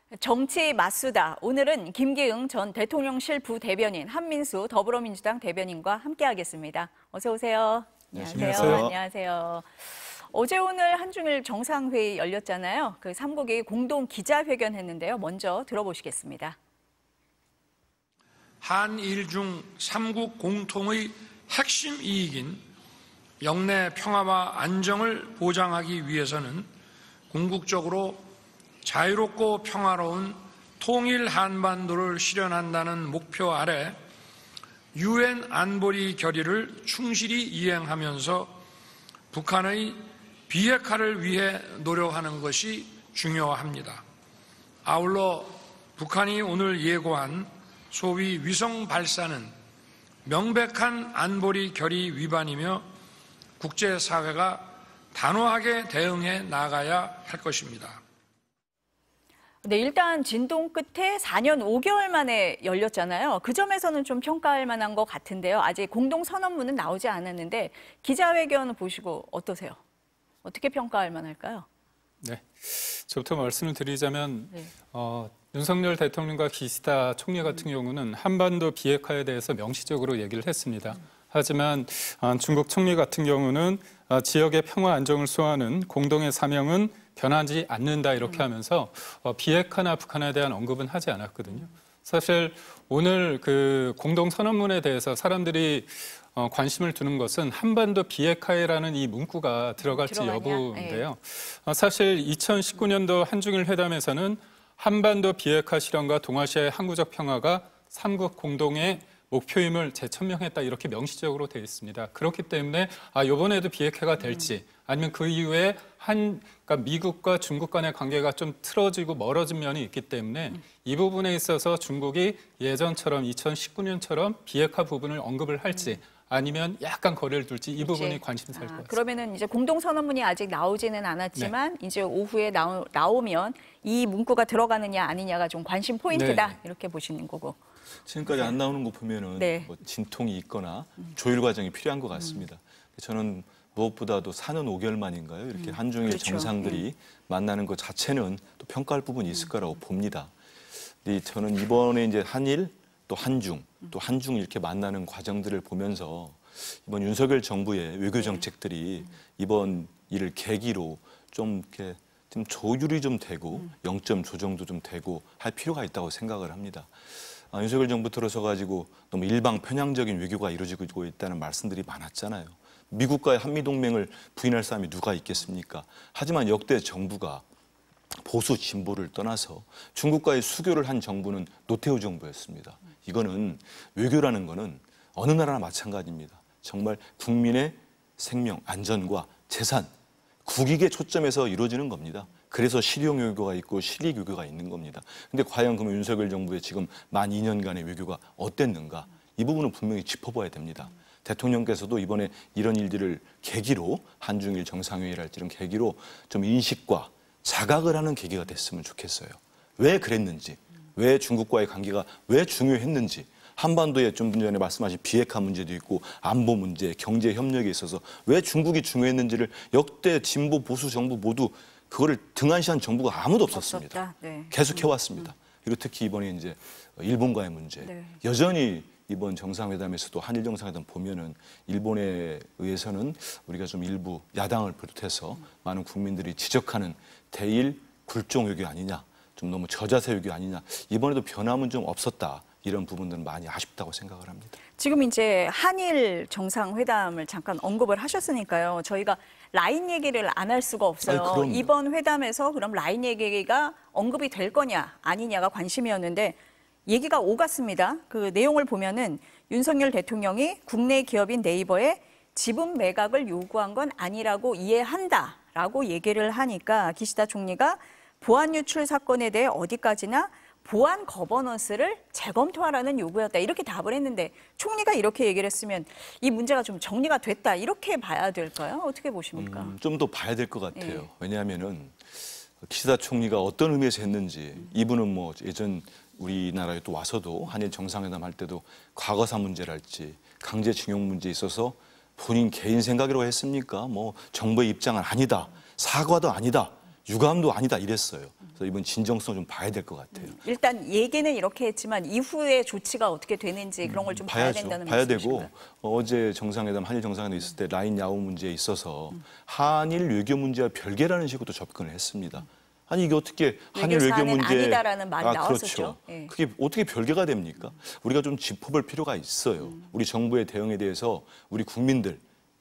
정치 맞수다. 오늘은 김기흥 전 대통령실 부대변인, 한민수 더불어민주당 대변인과 함께하겠습니다. 어서 오세요. 안녕하세요. 안녕하세요. 어제 오늘 한중일 정상회의 열렸잖아요. 그 3국이 공동 기자회견 했는데요. 먼저 들어보시겠습니다. 한일 중 3국 공통의 핵심 이익인 영내 평화와 안정을 보장하기 위해서는 궁극적으로 자유롭고 평화로운 통일 한반도를 실현한다는 목표 아래 유엔 안보리 결의를 충실히 이행하면서 북한의 비핵화를 위해 노력하는 것이 중요합니다. 아울러 북한이 오늘 예고한 소위 위성 발사는 명백한 안보리 결의 위반이며 국제사회가 단호하게 대응해 나가야 할 것입니다. 네, 일단 진동 끝에 4년 5개월 만에 열렸잖아요. 그 점에서는 좀 평가할 만한 것 같은데요. 아직 공동 선언문은 나오지 않았는데 기자회견 보시고 어떠세요? 어떻게 평가할 만할까요? 네, 저부터 말씀을 드리자면 윤석열 대통령과 기시다 총리 같은 경우는 한반도 비핵화에 대해서 명시적으로 얘기를 했습니다. 하지만 중국 총리 같은 경우는 지역의 평화 안정을 수호하는 공동의 사명은 변하지 않는다 이렇게 하면서 비핵화나 북한에 대한 언급은 하지 않았거든요. 사실 오늘 그 공동선언문에 대해서 사람들이 관심을 두는 것은 한반도 비핵화라는 이 문구가 들어갈지 여부인데요. 사실 2019년도 한중일 회담에서는 한반도 비핵화 실현과 동아시아의 항구적 평화가 3국 공동의 목표임을 재천명했다 이렇게 명시적으로 되어 있습니다. 그렇기 때문에 이번에도 비핵화가 될지 아니면 그 이후에 그러니까 미국과 중국 간의 관계가 좀 틀어지고 멀어진 면이 있기 때문에 이 부분에 있어서 중국이 예전처럼 2019년처럼 비핵화 부분을 언급을 할지 아니면 약간 거리를 둘지 이 부분이 관심사일 것 같습니다. 그러면은 이제 공동선언문이 아직 나오지는 않았지만 이제 오후에 나오면 이 문구가 들어가느냐 아니냐가 좀 관심 포인트다 이렇게 보시는 거고. 지금까지 안 나오는 거 보면은 뭐 진통이 있거나 조율 과정이 필요한 것 같습니다. 저는 무엇보다도 4년 5개월 만인가요? 이렇게 한중일 정상들이 만나는 것 자체는 또 평가할 부분이 있을 거라고 봅니다. 저는 이번에 이제 한일 또 한중 또 한중 이렇게 만나는 과정들을 보면서 이번 윤석열 정부의 외교 정책들이 이번 일을 계기로 좀 이렇게 좀 조율이 좀 되고 영점 조정도 좀 되고 할 필요가 있다고 생각을 합니다. 윤석열 정부 들어서 가지고 너무 일방 편향적인 외교가 이루어지고 있다는 말씀들이 많았잖아요. 미국과의 한미동맹을 부인할 사람이 누가 있겠습니까? 하지만 역대 정부가 보수 진보를 떠나서 중국과의 수교를 한 정부는 노태우 정부였습니다. 이거는 외교라는 거는 어느 나라나 마찬가지입니다. 정말 국민의 생명, 안전과 재산, 국익에 초점에서 이루어지는 겁니다. 그래서 실용 외교가 있고 실익 외교가 있는 겁니다. 근데 과연 그러면 윤석열 정부의 지금 만 2년간의 외교가 어땠는가? 이 부분은 분명히 짚어봐야 됩니다. 대통령께서도 이번에 이런 일들을 계기로 한중일 정상회의를 할지 이런 계기로 좀 인식과 자각을 하는 계기가 됐으면 좋겠어요. 왜 그랬는지, 왜 중국과의 관계가 왜 중요했는지, 한반도에 좀 전에 말씀하신 비핵화 문제도 있고 안보 문제, 경제 협력에 있어서 왜 중국이 중요했는지를 역대 진보 보수 정부 모두 그거를 등한시한 정부가 아무도 없었습니다. 계속 해왔습니다. 그리고 특히 이번에 이제 일본과의 문제, 여전히 이번 정상회담에서도 한일 정상회담 보면은 일본에 의해서는 우리가 좀 일부 야당을 비롯해서 많은 국민들이 지적하는 대일 굴종 외교 아니냐, 좀 너무 저자세 외교 아니냐, 이번에도 변함은 좀 없었다. 이런 부분들은 많이 아쉽다고 생각을 합니다. 지금 이제 한일 정상회담을 잠깐 언급을 하셨으니까요. 저희가 라인 얘기를 안 할 수가 없어요. 이번 회담에서 그럼 라인 얘기가 언급이 될 거냐 아니냐가 관심이었는데 얘기가 오갔습니다. 그 내용을 보면은 윤석열 대통령이 국내 기업인 네이버에 지분 매각을 요구한 건 아니라고 이해한다라고 얘기를 하니까 기시다 총리가 보안 유출 사건에 대해 어디까지나 보안 거버넌스를 재검토하라는 요구였다. 이렇게 답을 했는데 총리가 이렇게 얘기를 했으면 이 문제가 좀 정리가 됐다. 이렇게 봐야 될까요? 어떻게 보십니까? 좀 더 봐야 될 것 같아요. 왜냐하면은 기시다 총리가 어떤 의미에서 했는지 이분은 뭐 예전 우리나라에 또 와서도 한일 정상회담 할 때도 과거사 문제랄지 강제징용 문제에 있어서 본인 개인 생각이라고 했습니까? 뭐 정부의 입장은 아니다. 사과도 아니다. 유감도 아니다 이랬어요. 그래서 이번 진정성 좀 봐야 될 것 같아요. 일단 얘기는 이렇게 했지만 이후에 조치가 어떻게 되는지 그런 걸 좀 봐야 된다는 봐야 말씀이신가요? 되고 어제 정상회담 한일 정상회담 있을 때 라인 야후 문제에 있어서 한일 외교 문제와 별개라는 식으로 접근을 했습니다. 아니 이게 어떻게 한일 외교 문제 아니다라는 말이 나왔었죠. 그렇죠. 예. 그게 어떻게 별개가 됩니까? 우리가 좀 짚어볼 필요가 있어요. 우리 정부의 대응에 대해서 우리 국민들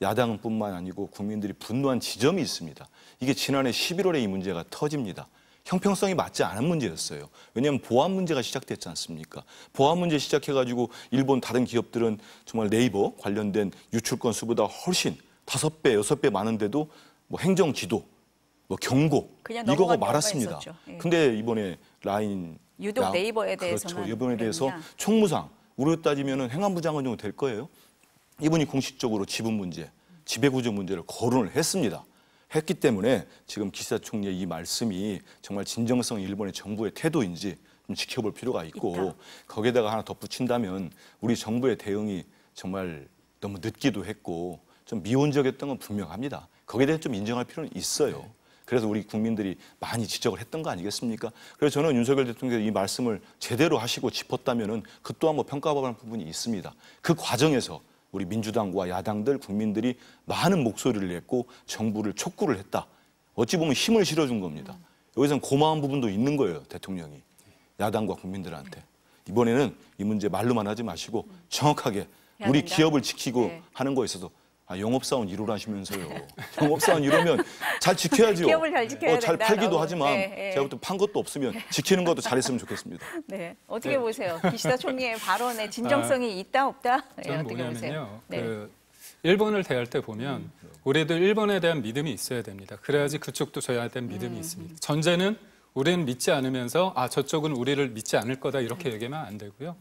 야당뿐만 아니고 국민들이 분노한 지점이 있습니다. 이게 지난해 11월에 이 문제가 터집니다. 형평성이 맞지 않은 문제였어요. 왜냐하면 보안 문제가 시작됐지 않습니까? 보안 문제 시작해가지고 일본 다른 기업들은 정말 네이버 관련된 유출 건수보다 훨씬 5배, 6배 많은데도 뭐 행정 지도, 뭐 경고 이거가 많았습니다. 예. 근데 이번에 라인 유독 네이버에 대해서는 그렇죠. 이번에 대해서 총무상 우리로 따지면은 행안부 장관 정도 될 거예요. 이분이 공식적으로 지분 문제, 지배구조 문제를 거론을 했습니다. 했기 때문에 지금 기시다 총리의 이 말씀이 정말 진정성 일본의 정부의 태도인지 좀 지켜볼 필요가 있고 거기에다가 하나 덧붙인다면 우리 정부의 대응이 정말 너무 늦기도 했고 좀 미온적이었던 건 분명합니다. 거기에 대해 좀 인정할 필요는 있어요. 그래서 우리 국민들이 많이 지적을 했던 거 아니겠습니까? 그래서 저는 윤석열 대통령이 이 말씀을 제대로 하시고 짚었다면은 그 또한 뭐 평가받을 부분이 있습니다. 그 과정에서 우리 민주당과 야당들 국민들이 많은 목소리를 냈고 정부를 촉구를 했다. 어찌 보면 힘을 실어준 겁니다. 여기서는 고마운 부분도 있는 거예요. 대통령이. 야당과 국민들한테. 이번에는 이 문제 말로만 하지 마시고 정확하게 우리 기업을 지키고 하는 거에 있어서 영업사원 1호를 하시면서요. 영업사원 1호면 잘 지켜야죠. 기업을 잘 지켜야 잘 팔기도 하지만 네. 제가 볼 때 판 것도 없으면 지키는 것도 잘했으면 좋겠습니다. 네, 어떻게 보세요? 기시다 총리의 발언에 진정성이 있다 없다? 저는 어떻게 보세요? 뭐냐면요. 그 일본을 대할 때 보면 우리도 일본에 대한 믿음이 있어야 됩니다. 그래야지 그쪽도 저희에 대한 믿음이 있습니다. 전제는 우리는 믿지 않으면서 저쪽은 우리를 믿지 않을 거다 이렇게 얘기하면 안 되고요.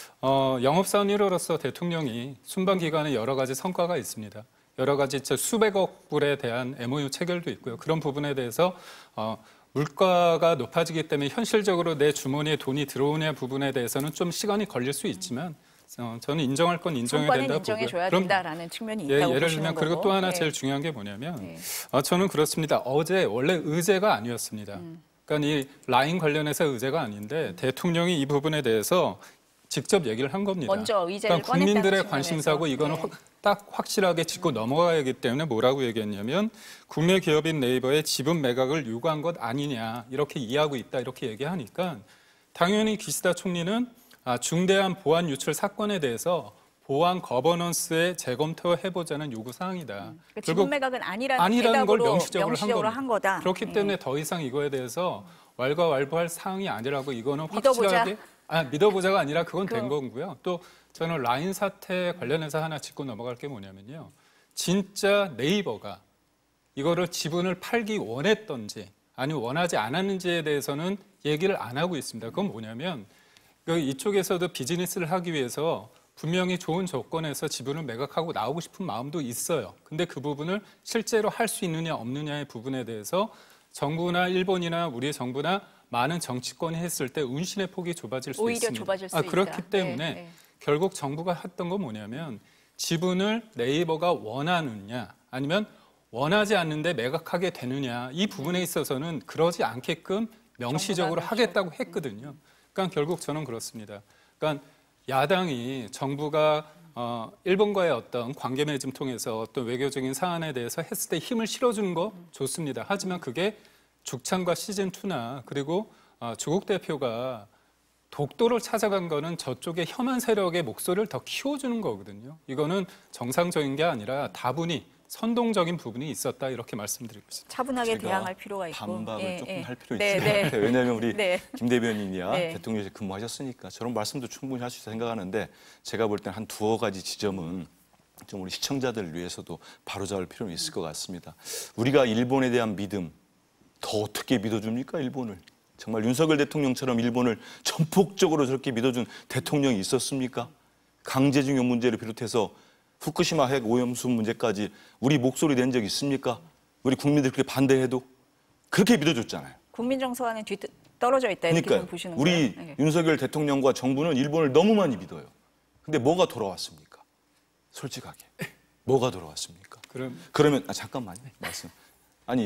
영업사원 1호로서 대통령이 순방 기간에 여러 가지 성과가 있습니다. 여러 가지 수백억 불에 대한 MOU 체결도 있고요. 그런 부분에 대해서 물가가 높아지기 때문에 현실적으로 내 주머니에 돈이 들어오냐 부분에 대해서는 좀 시간이 걸릴 수 있지만 저는 인정할 건 인정해야 된다 보고요. 인정해줘야 된다라는 측면이 있다고 예를 보시는 들면 거고. 그리고 또 하나 제일 중요한 게 뭐냐면 저는 그렇습니다. 어제 원래 의제가 아니었습니다. 그러니까 이 라인 관련해서 의제가 아닌데 대통령이 이 부분에 대해서 직접 얘기를 한 겁니다. 먼저 의제를 그러니까 국민들의 꺼냈다는 관심사고 이거는 네. 딱 확실하게 짚고 넘어가야 하기 때문에 뭐라고 얘기했냐면 국내 기업인 네이버의 지분 매각을 요구한 것 아니냐 이렇게 이해하고 있다 이렇게 얘기하니까 당연히 기시다 총리는 중대한 보안 유출 사건에 대해서 보안 거버넌스에 재검토해보자는 요구사항이다. 그러니까 지분 매각은 아니라는 걸 명시적으로 한 거다. 그렇기 때문에 더 이상 이거에 대해서 왈가왈부할 사항이 아니라고 이거는 믿어보자. 확실하게 믿어보자가 아니라 그건 된 거고요. 또 저는 라인 사태 관련해서 하나 짚고 넘어갈 게 뭐냐면요. 진짜 네이버가 이거를 지분을 팔기 원했던지 아니면 원하지 않았는지에 대해서는 얘기를 안 하고 있습니다. 그건 뭐냐면 이쪽에서도 비즈니스를 하기 위해서 분명히 좋은 조건에서 지분을 매각하고 나오고 싶은 마음도 있어요. 근데 그 부분을 실제로 할 수 있느냐 없느냐의 부분에 대해서 정부나 일본이나 우리 정부나 많은 정치권이 했을 때 운신의 폭이 좁아질 수 오히려 있습니다. 좁아질 수 그렇기 있다. 때문에 결국 정부가 했던 건 뭐냐면 지분을 네이버가 원하느냐 아니면 원하지 않는데 매각하게 되느냐 이 부분에 있어서는 그러지 않게끔 명시적으로 하겠다고 했거든요. 그러니까 결국 저는 그렇습니다. 그러니까 야당이 정부가 일본과의 어떤 관계 맺음 통해서 어떤 외교적인 사안에 대해서 했을 때 힘을 실어주는 거 좋습니다. 하지만 그게 죽창과 시즌2나 그리고 조국 대표가 독도를 찾아간 거는 저쪽의 혐한 세력의 목소리를 더 키워주는 거거든요. 이거는 정상적인 게 아니라 다분히 선동적인 부분이 있었다 이렇게 말씀드리고 있습니다. 차분하게 대항할 필요가 있고. 반박을 조금 할 필요 네, 있을 네. 것 같아요. 왜냐하면 우리 네. 김 대변인이야 네. 대통령실 근무하셨으니까 저런 말씀도 충분히 할 수 있다 생각하는데 제가 볼 때는 한 두어 가지 지점은 좀 우리 시청자들을 위해서도 바로잡을 필요는 있을 것 같습니다. 우리가 일본에 대한 믿음 더 어떻게 믿어줍니까 일본을? 정말 윤석열 대통령처럼 일본을 전폭적으로 저렇게 믿어준 대통령이 있었습니까? 강제징용 문제를 비롯해서 후쿠시마 핵 오염수 문제까지 우리 목소리 낸 적 있습니까? 우리 국민들 그렇게 반대해도 그렇게 믿어줬잖아요. 국민 정서와는 떨어져 있다 이렇게 그러니까 보시는 우리 거예요? 네. 윤석열 대통령과 정부는 일본을 너무 많이 믿어요. 근데 뭐가 돌아왔습니까? 솔직하게 뭐가 돌아왔습니까? 그러면 잠깐만요 말씀. 아니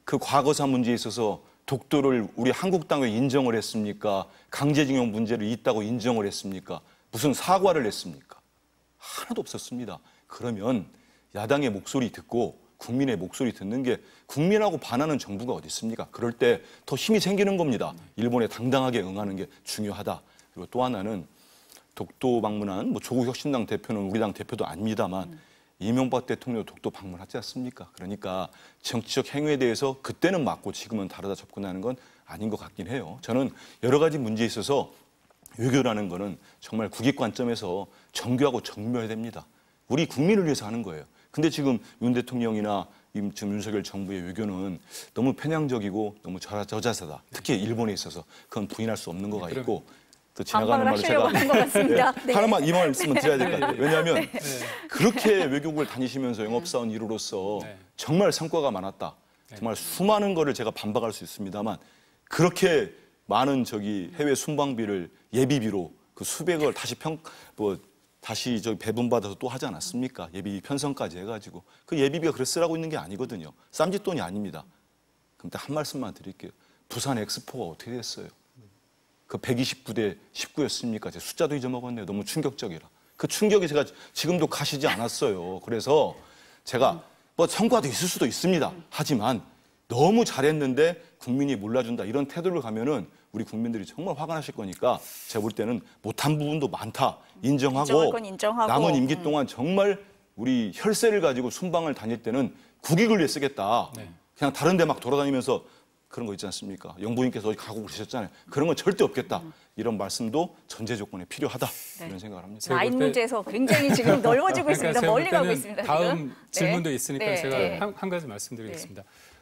그 과거사 문제에 있어서 독도를 우리 한국 땅에 인정을 했습니까? 강제징용 문제를 있다고 인정을 했습니까? 무슨 사과를 했습니까? 하나도 없었습니다. 그러면 야당의 목소리 듣고 국민의 목소리 듣는 게 국민하고 반하는 정부가 어디 있습니까? 그럴 때 더 힘이 생기는 겁니다. 일본에 당당하게 응하는 게 중요하다. 그리고 또 하나는 독도 방문한 조국 혁신당 대표는 우리 당 대표도 아닙니다만 이명박 대통령 독도 방문하지 않습니까? 그러니까 정치적 행위에 대해서 그때는 맞고 지금은 다르다 접근하는 건 아닌 것 같긴 해요. 저는 여러 가지 문제에 있어서 외교라는 거는 정말 국익 관점에서 정교하고 정묘해야 됩니다. 우리 국민을 위해서 하는 거예요. 근데 지금 윤 대통령이나 지금 윤석열 정부의 외교는 너무 편향적이고 너무 저자세다. 특히 일본에 있어서 그건 부인할 수 없는 거가 있고 또 지나가는 말로 제가 네. 하나만 이 말씀은 드려야 될 것 같아요. 왜냐하면 그렇게 외국을 다니시면서 영업사원 1호로서 정말 성과가 많았다. 정말 수많은 거를 제가 반박할 수 있습니다만 그렇게 많은 해외 순방비를 예비비로 그 수백을 다시 배분받아서 또 하지 않았습니까? 예비비 편성까지 해가지고 그 예비비가 그래 쓰라고 있는 게 아니거든요. 쌈짓돈이 아닙니다. 그럼 한 말씀만 드릴게요. 부산 엑스포가 어떻게 됐어요? 그 129대 19였습니까? 제 숫자도 잊어먹었네요. 너무 충격적이라. 그 충격이 제가 지금도 가시지 않았어요. 그래서 제가 성과도 있을 수도 있습니다. 하지만 너무 잘했는데 국민이 몰라준다. 이런 태도를 가면은 우리 국민들이 정말 화가 나실 거니까 제가 볼 때는 못한 부분도 많다. 인정하고 남은 임기 동안 정말 우리 혈세를 가지고 순방을 다닐 때는 국익을 위해 쓰겠다. 그냥 다른 데 막 돌아다니면서 그런 거 있지 않습니까? 영부인께서 어디 가고 그러셨잖아요. 그런 건 절대 없겠다. 이런 말씀도 전제 조건에 필요하다. 이런 생각을 합니다. 라인 문제에서 굉장히 지금 넓어지고 있습니다. 멀리 가고 있습니다. 다음 질문도 있으니까 제가 한 가지 말씀드리겠습니다.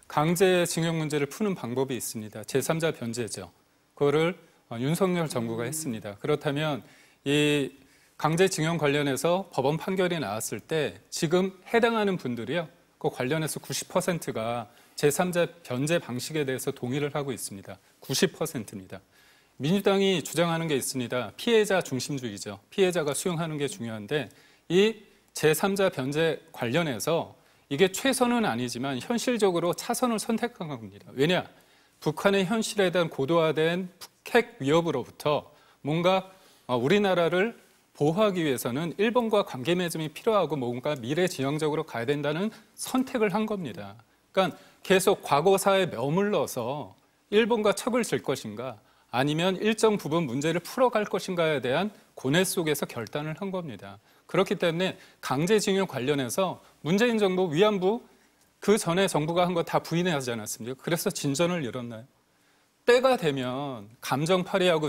강제징용 문제를 푸는 방법이 있습니다. 제3자 변제죠. 그거를 윤석열 정부가 했습니다. 그렇다면 이 강제징용 관련해서 법원 판결이 나왔을 때 지금 해당하는 분들이요. 그 관련해서 90%가 제3자 변제 방식에 대해서 동의를 하고 있습니다. 90%입니다. 민주당이 주장하는 게 있습니다. 피해자 중심주의죠. 피해자가 수용하는 게 중요한데 이 제3자 변제 관련해서 이게 최선은 아니지만 현실적으로 차선을 선택한 겁니다. 왜냐? 북한의 현실에 대한 고도화된 북핵 위협으로부터 뭔가 우리나라를 보호하기 위해서는 일본과 관계 맺음이 필요하고 뭔가 미래지향적으로 가야 된다는 선택을 한 겁니다. 그러니까 계속 과거사에 머물러서 일본과 척을 질 것인가 아니면 일정 부분 문제를 풀어갈 것인가에 대한 고뇌 속에서 결단을 한 겁니다. 그렇기 때문에 강제징용 관련해서 문재인 정부 위안부 그 전에 정부가 한 거 다 부인하지 않았습니까? 그래서 진전을 이뤘나요? 때가 되면 감정 파리하고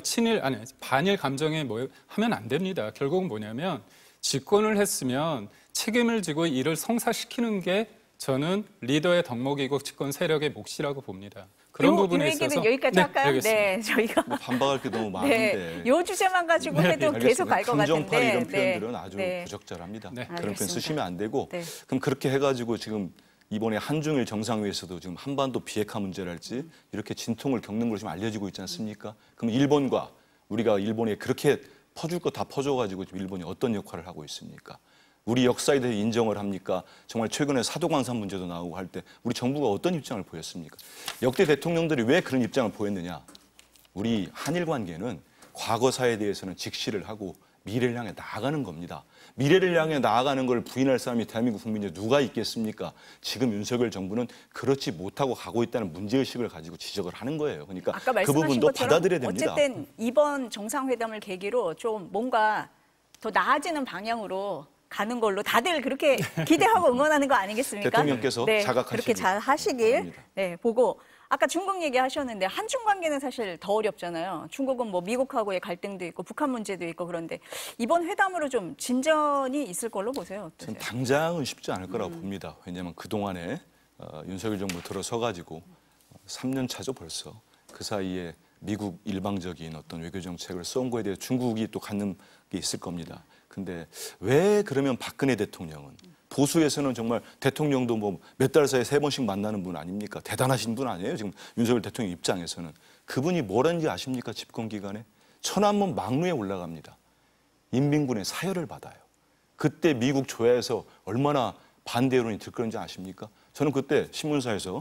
반일 감정에 하면 안 됩니다. 결국은 뭐냐면 집권을 했으면 책임을 지고 이를 성사시키는 게 저는 리더의 덕목이고 집권 세력의 몫이라고 봅니다. 그런 부분에 있어서 여기까지 할까요? 네, 저희가 반박할 게 너무 많은데 이 주제만 가지고 해도 계속 갈 것 같은데 감정파리 이런 표현들은 아주 부적절합니다. 그런 표현 쓰시면 안 되고 그럼 그렇게 해가지고 지금 이번에 한중일 정상회의에서도 지금 한반도 비핵화 문제랄지 이렇게 진통을 겪는 걸로 지금 알려지고 있지 않습니까? 그럼 일본과 우리가 일본에 그렇게 퍼줄 거 다 퍼줘가지고 지금 일본이 어떤 역할을 하고 있습니까? 우리 역사에 대해 인정을 합니까? 정말 최근에 사도광산 문제도 나오고 할 때 우리 정부가 어떤 입장을 보였습니까? 역대 대통령들이 왜 그런 입장을 보였느냐? 우리 한일 관계는 과거사에 대해서는 직시를 하고 미래를 향해 나아가는 겁니다. 미래를 향해 나아가는 걸 부인할 사람이 대한민국 국민에 누가 있겠습니까? 지금 윤석열 정부는 그렇지 못하고 가고 있다는 문제의식을 가지고 지적을 하는 거예요. 그러니까 아까 그 부분도 받아들여야 됩니다. 어쨌든 이번 정상회담을 계기로 좀 뭔가 더 나아지는 방향으로 가는 걸로 다들 그렇게 기대하고 응원하는 거 아니겠습니까? 대통령께서 자각하시길 그렇게 잘 하시길 바랍니다. 보고 아까 중국 얘기하셨는데 한중 관계는 사실 더 어렵잖아요. 중국은 미국하고의 갈등도 있고 북한 문제도 있고 그런데 이번 회담으로 좀 진전이 있을 걸로 보세요. 어떠세요? 저는 당장은 쉽지 않을 거라고 봅니다. 왜냐하면 그동안에 윤석열 정부 들어서 가지고 3년 차죠 벌써. 그 사이에 미국 일방적인 어떤 외교 정책을 써온 거에 대해 중국이 또 갖는 게 있을 겁니다. 근데 왜 그러면 박근혜 대통령은 보수에서는 정말 대통령도 몇 달 사이에 3번씩 만나는 분 아닙니까? 대단하신 분 아니에요? 지금 윤석열 대통령 입장에서는. 그분이 뭘 했는지 아십니까? 집권 기간에. 천안문 막루에 올라갑니다. 인민군의 사열을 받아요. 그때 미국 조야에서 얼마나 반대 여론이 들끓는지 아십니까? 저는 그때 신문사에서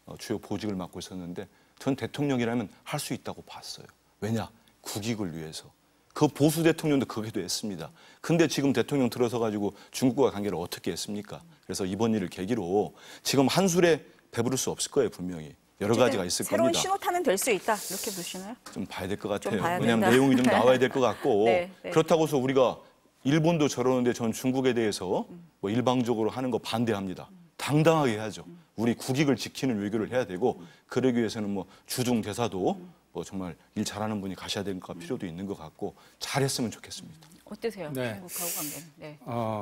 주요 보직을 맡고 있었는데 전 대통령이라면 할 수 있다고 봤어요. 왜냐? 국익을 위해서. 그 보수 대통령도 그렇게도 했습니다. 근데 지금 대통령 들어서 가지고 중국과 관계를 어떻게 했습니까? 그래서 이번 일을 계기로 지금 한술에 배부를 수 없을 거예요, 분명히. 여러 가지가 있을 새로운 겁니다. 신호탄은 될 수 있다 이렇게 보시나요? 좀 봐야 될 것 같아요. 봐야 왜냐하면 된다. 내용이 좀 나와야 될 것 같고 네. 그렇다고 해서 우리가 일본도 저러는데 전 중국에 대해서 뭐 일방적으로 하는 거 반대합니다. 당당하게 해야죠. 우리 국익을 지키는 외교를 해야 되고 그러기 위해서는 뭐 주중 대사도 뭐 정말 일 잘하는 분이 가셔야 될 필요도 있는 것 같고 잘했으면 좋겠습니다. 어떠세요? 네. 중국하고 관계는? 네.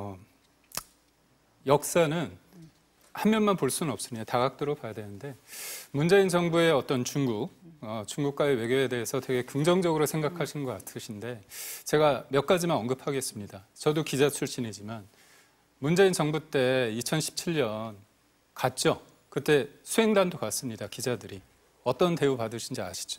역사는 한 면만 볼 수는 없으니 다각도로 봐야 되는데 문재인 정부의 어떤 중국과의 외교에 대해서 되게 긍정적으로 생각하신 것 같으신데 제가 몇 가지만 언급하겠습니다. 저도 기자 출신이지만 문재인 정부 때 2017년 갔죠. 그때 수행단도 갔습니다. 기자들이. 어떤 대우 받으신지 아시죠?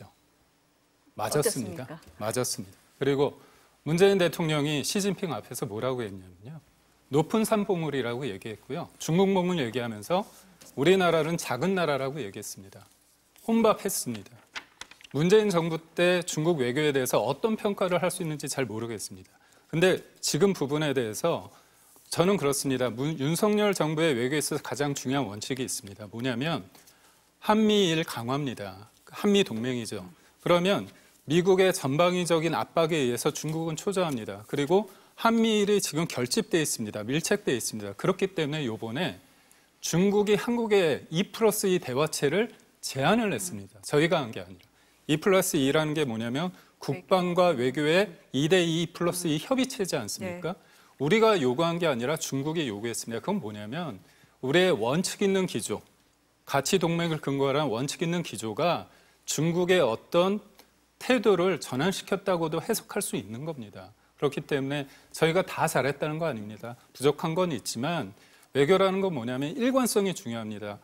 맞았습니다. 어땠습니까? 맞았습니다. 그리고 문재인 대통령이 시진핑 앞에서 뭐라고 했냐면요. 높은 산봉우리라고 얘기했고요. 중국몽을 얘기하면서 우리나라는 작은 나라라고 얘기했습니다. 혼밥했습니다. 문재인 정부 때 중국 외교에 대해서 어떤 평가를 할 수 있는지 잘 모르겠습니다. 근데 지금 부분에 대해서 저는 그렇습니다. 윤석열 정부의 외교에 있어서 가장 중요한 원칙이 있습니다. 뭐냐면 한미일 강화입니다. 한미 동맹이죠. 그러면 미국의 전방위적인 압박에 의해서 중국은 초조합니다. 그리고 한미일이 지금 결집되어 있습니다. 밀착되어 있습니다. 그렇기 때문에 이번에 중국이 한국의 2+2 대화체를 제안을 했습니다. 저희가 한 게 아니라. 2+2라는 게 뭐냐면 국방과 외교의 2대2+2 협의체지 않습니까? 네. 우리가 요구한 게 아니라 중국이 요구했습니다. 그건 뭐냐면 우리의 원칙 있는 기조, 가치 동맹을 근거로 한 원칙 있는 기조가 중국의 어떤 태도를 전환시켰다고도 해석할 수 있는 겁니다. 그렇기 때문에 저희가 다 잘했다는 거 아닙니다. 부족한 건 있지만 외교라는 건 뭐냐면 일관성이 중요합니다.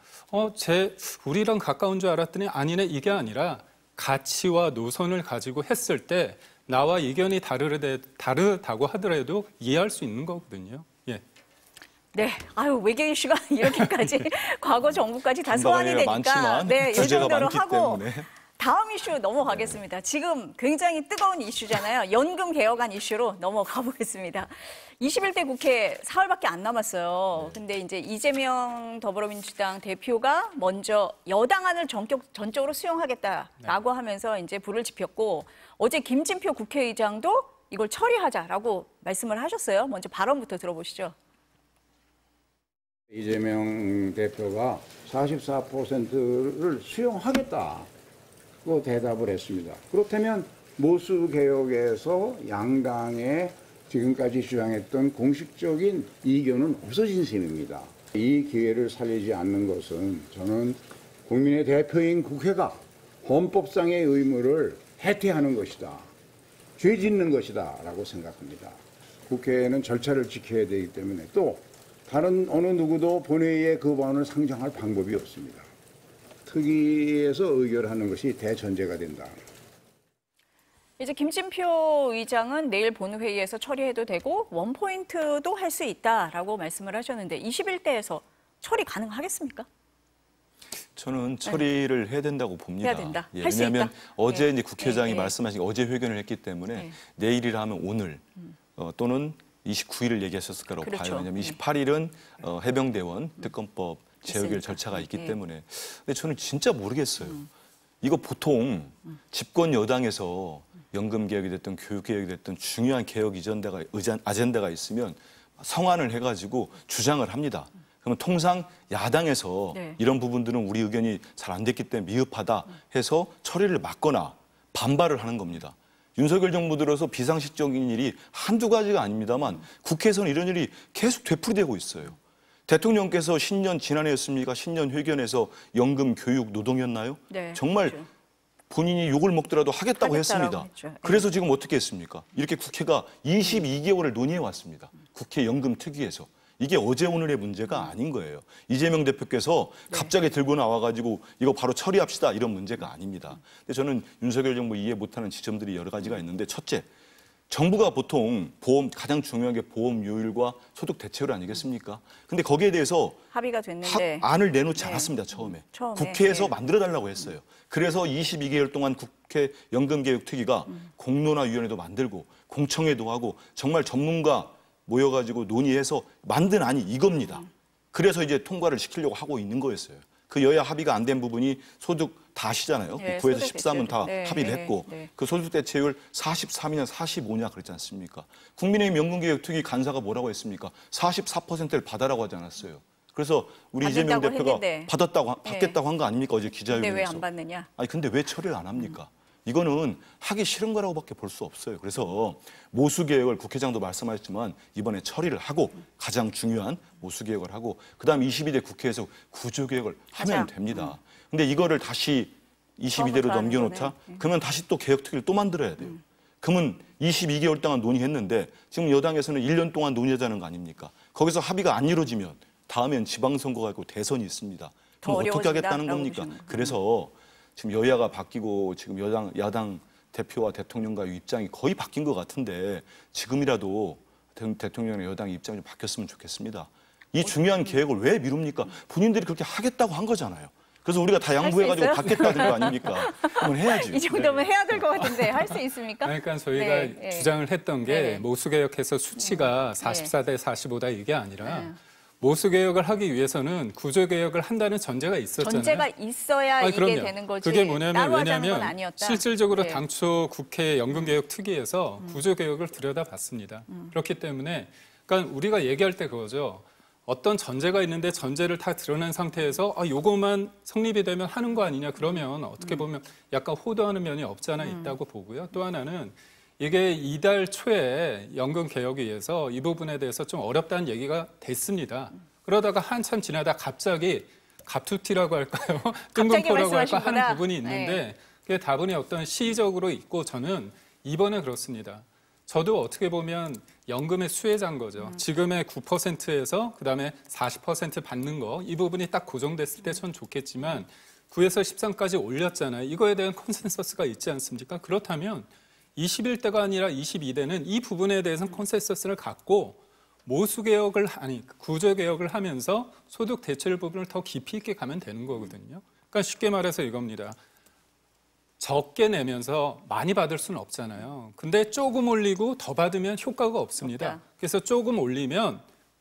우리랑 가까운 줄 알았더니 아니네 이게 아니라 가치와 노선을 가지고 했을 때 나와 의견이 다르다고 하더라도 이해할 수 있는 거거든요. 예. 네, 외교 이슈가 이렇게까지 과거 정부까지 다 소환이 되니까 많지만 네, 이 주제가 정도로 많기 하고 때문에. 다음 이슈 넘어가겠습니다. 지금 굉장히 뜨거운 이슈잖아요. 연금 개혁안 이슈로 넘어가 보겠습니다. 21대 국회 사흘밖에 안 남았어요. 근데 이제 이재명 더불어민주당 대표가 먼저 여당안을 전적으로 수용하겠다라고 하면서 이제 불을 지폈고 어제 김진표 국회의장도 이걸 처리하자라고 말씀을 하셨어요. 먼저 발언부터 들어보시죠. 이재명 대표가 44%를 수용하겠다고 대답을 했습니다. 그렇다면 모수 개혁에서 양당의 지금까지 주장했던 공식적인 이견은 없어진 셈입니다. 이 기회를 살리지 않는 것은 저는 국민의 대표인 국회가 헌법상의 의무를 해태하는 것이다. 죄 짓는 것이다 라고 생각합니다. 국회는 절차를 지켜야 되기 때문에 또 다른 어느 누구도 본회의에 그 법안을 상정할 방법이 없습니다. 특위에서 의결하는 것이 대전제가 된다. 이제 김진표 의장은 내일 본회의에서 처리해도 되고 원포인트도 할 수 있다라고 말씀을 하셨는데 21대에서 처리 가능하겠습니까? 저는 처리를 해야 된다고 봅니다. 해야 된다. 예, 할 수 왜냐하면 있다. 어제 네. 이제 국회의장이 네. 말씀하신 게 어제 회견을 했기 때문에 내일이라 하면 오늘 또는 29일을 얘기하셨을 거라고 그렇죠. 봐요. 왜냐하면 28일은 해병대원 특검법 재의결 있으니까. 절차가 있기 네. 때문에. 근데 저는 진짜 모르겠어요. 이거 보통 집권 여당에서 연금 개혁이 됐든 교육 개혁이 됐든 중요한 개혁 아젠다가 있으면 성안을 해가지고 주장을 합니다. 그러면 통상 야당에서 네. 이런 부분들은 우리 의견이 잘 안 됐기 때문에 미흡하다 해서 처리를 막거나 반발을 하는 겁니다. 윤석열 정부 들어서 비상식적인 일이 한두 가지가 아닙니다만 국회에서는 이런 일이 계속 되풀이되고 있어요. 대통령께서 신년 지난해였습니까? 신년 회견에서 연금, 교육, 노동이었나요? 네, 정말 그렇죠. 본인이 욕을 먹더라도 하겠다고 했습니다. 했죠. 네. 그래서 지금 어떻게 했습니까? 이렇게 국회가 22개월을 논의해 왔습니다. 국회 연금 특위에서. 이게 어제 오늘의 문제가 아닌 거예요. 이재명 대표께서 갑자기 들고 나와가지고 이거 바로 처리합시다, 이런 문제가 아닙니다. 근데 저는 윤석열 정부 이해 못하는 지점들이 여러 가지가 있는데, 첫째, 정부가 보통 가장 중요한 게 보험료율과 소득 대체율 아니겠습니까? 근데 거기에 대해서 합의가 됐는데 안을 내놓지 않았습니다, 처음에. 국회에서 만들어달라고 했어요. 그래서 22개월 동안 국회 연금개혁특위가 공론화위원회도 만들고 공청회도 하고 정말 전문가 모여가지고 논의해서 만든 안이 이겁니다. 그래서 이제 통과를 시키려고 하고 있는 거였어요. 그 여야 합의가 안 된 부분이 소득 다 아시잖아요. 9에서 13은 다 합의를 했고 그 소득 대체율 43이냐 45냐 그랬지 않습니까? 국민의힘 연금개혁특위 간사가 뭐라고 했습니까? 44%를 받아라고 하지 않았어요. 그래서 우리 이재명 대표가 받겠다고 한 거 아닙니까? 어제 기자회견에서. 근데 왜 안 받느냐? 아니 근데 왜 처리를 안 합니까? 이거는 하기 싫은 거라고밖에 볼 수 없어요. 그래서 모수개혁을 국회장도 말씀하셨지만 이번에 처리를 하고 가장 중요한 모수개혁을 하고 그다음 22대 국회에서 구조개혁을 하면 됩니다. 근데 이거를 다시 22대로 넘겨놓자? 그러면 다시 또 개혁특위를 또 만들어야 돼요. 그러면 22개월 동안 논의했는데 지금 여당에서는 1년 동안 논의하자는 거 아닙니까? 거기서 합의가 안 이루어지면 다음엔 지방선거가 있고 대선이 있습니다. 그럼 어떻게 하겠다는 겁니까? 그래서 지금 여야가 바뀌고 지금 야당 대표와 대통령과의 입장이 거의 바뀐 것 같은데 지금이라도 대통령의 여당의 입장이 좀 바뀌었으면 좋겠습니다. 이 중요한 계획을 왜 미룹니까? 본인들이 그렇게 하겠다고 한 거잖아요. 그래서 우리가 다 양보해가지고 받겠다는 거 아닙니까? 그건 해야지. 이 정도면 해야 될 것 같은데 할 수 있습니까? 그러니까 저희가 주장을 했던 게 모수개혁해서 수치가 44대 45다 이게 아니라 모수개혁을 하기 위해서는 구조개혁을 한다는 전제가 있었잖아요. 전제가 있어야 이게 그럼요. 되는 거지. 그게 뭐냐면 왜냐하면 아니었다. 실질적으로 당초 국회 연금개혁특위에서 구조개혁을 들여다봤습니다. 그렇기 때문에 그러니까 우리가 얘기할 때 그거죠. 어떤 전제가 있는데 전제를 다 드러낸 상태에서 요거만 성립이 되면 하는 거 아니냐 그러면 어떻게 보면 약간 호도하는 면이 없지 않아 있다고 보고요. 또 하나는 이게 이달 초에 연금개혁위에서 이 부분에 대해서 좀 어렵다는 얘기가 됐습니다. 그러다가 한참 지나다 갑자기 갑투티라고 할까요? 뜬금포라고 할까 하는 부분이 있는데 그게 다분히 어떤 시의적으로 있고 저는 이번에 그렇습니다. 저도 어떻게 보면 연금의 수혜자인 거죠. 지금의 9%에서 그다음에 40% 받는 거 이 부분이 딱 고정됐을 때 전 좋겠지만 9에서 13까지 올렸잖아요. 이거에 대한 컨센서스가 있지 않습니까? 그렇다면 21대가 아니라 22대는 이 부분에 대해서는 컨센서스를 갖고 구조개혁을 하면서 소득 대체율 부분을 더 깊이 있게 가면 되는 거거든요. 그러니까 쉽게 말해서 이겁니다. 적게 내면서 많이 받을 수는 없잖아요. 근데 조금 올리고 더 받으면 효과가 없습니다. 그래서 조금 올리면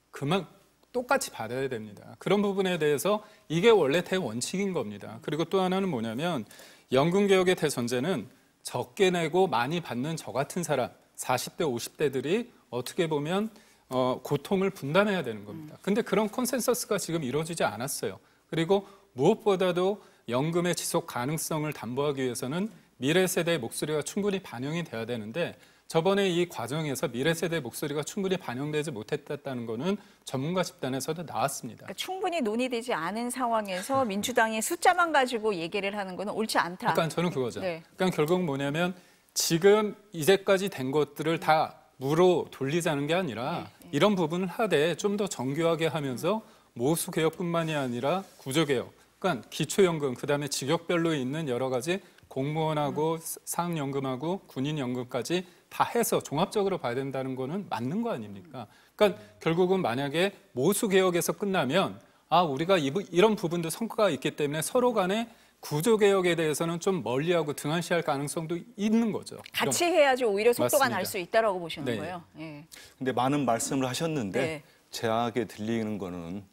똑같이 받아야 됩니다. 그런 부분에 대해서 이게 원래 대원칙인 겁니다. 그리고 또 하나는 뭐냐면 연금개혁의 대전제는 적게 내고 많이 받는 저 같은 사람, 40대, 50대들이 어떻게 보면 고통을 분담해야 되는 겁니다. 근데 그런 컨센서스가 지금 이루어지지 않았어요. 그리고 무엇보다도 연금의 지속 가능성을 담보하기 위해서는 미래 세대의 목소리가 충분히 반영이 돼야 되는데 저번에 이 과정에서 미래 세대의 목소리가 충분히 반영되지 못했다는 거는 전문가 집단에서도 나왔습니다. 그러니까 충분히 논의되지 않은 상황에서 민주당이 숫자만 가지고 얘기를 하는 거는 옳지 않다. 그러니까 저는 그거죠. 그러니까 결국 뭐냐면 지금 이제까지 된 것들을 다 무로 돌리자는 게 아니라 이런 부분을 하되 좀 더 정교하게 하면서 모수개혁뿐만이 아니라 구조개혁, 그러니까 기초연금, 그다음에 직역별로 있는 여러 가지 공무원하고 사학연금하고 군인연금까지 다 해서 종합적으로 봐야 된다는 거는 맞는 거 아닙니까? 그러니까 결국은 만약에 모수개혁에서 끝나면 우리가 이런 부분도 성과가 있기 때문에 서로 간에 구조개혁에 대해서는 좀 멀리하고 등한시할 가능성도 있는 거죠. 같이 해야지 오히려 속도가 날 수 있다라고 보시는 거예요. 근데 많은 말씀을 하셨는데 제하게 들리는 거는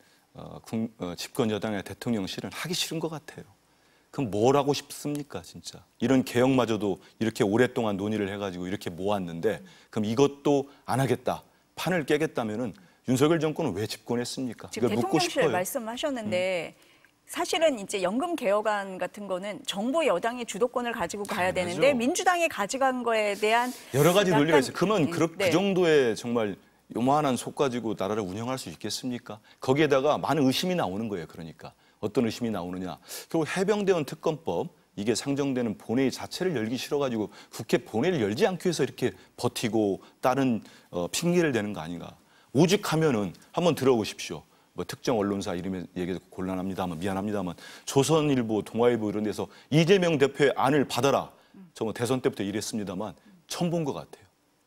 집권 여당의 대통령실은 하기 싫은 것 같아요. 그럼 뭘 하고 싶습니까, 진짜? 이런 개혁마저도 이렇게 오랫동안 논의를 해가지고 이렇게 모았는데 그럼 이것도 안 하겠다, 판을 깨겠다면은 윤석열 정권은 왜 집권했습니까? 지금 이걸 묻고 대통령실 싶어요. 말씀하셨는데 사실은 이제 연금 개혁안 같은 거는 정부 여당이 주도권을 가지고 가야 되는데 민주당이 가져간 거에 대한 여러 가지 논리가 있어요. 그러면 그 정도의 정말 요만한 속 가지고 나라를 운영할 수 있겠습니까? 거기에다가 많은 의심이 나오는 거예요. 그러니까 어떤 의심이 나오느냐. 결국 해병대원 특검법 이게 상정되는 본회의 자체를 열기 싫어가지고 국회 본회의를 열지 않기 위해서 이렇게 버티고 다른 핑계를 대는 거 아닌가. 오죽하면은 한번 들어보십시오. 뭐 특정 언론사 이름에 얘기해서 곤란합니다만 미안합니다만 조선일보, 동아일보 이런 데서 이재명 대표의 안을 받아라. 저 뭐 대선 때부터 이랬습니다만 처음 본 것 같아요.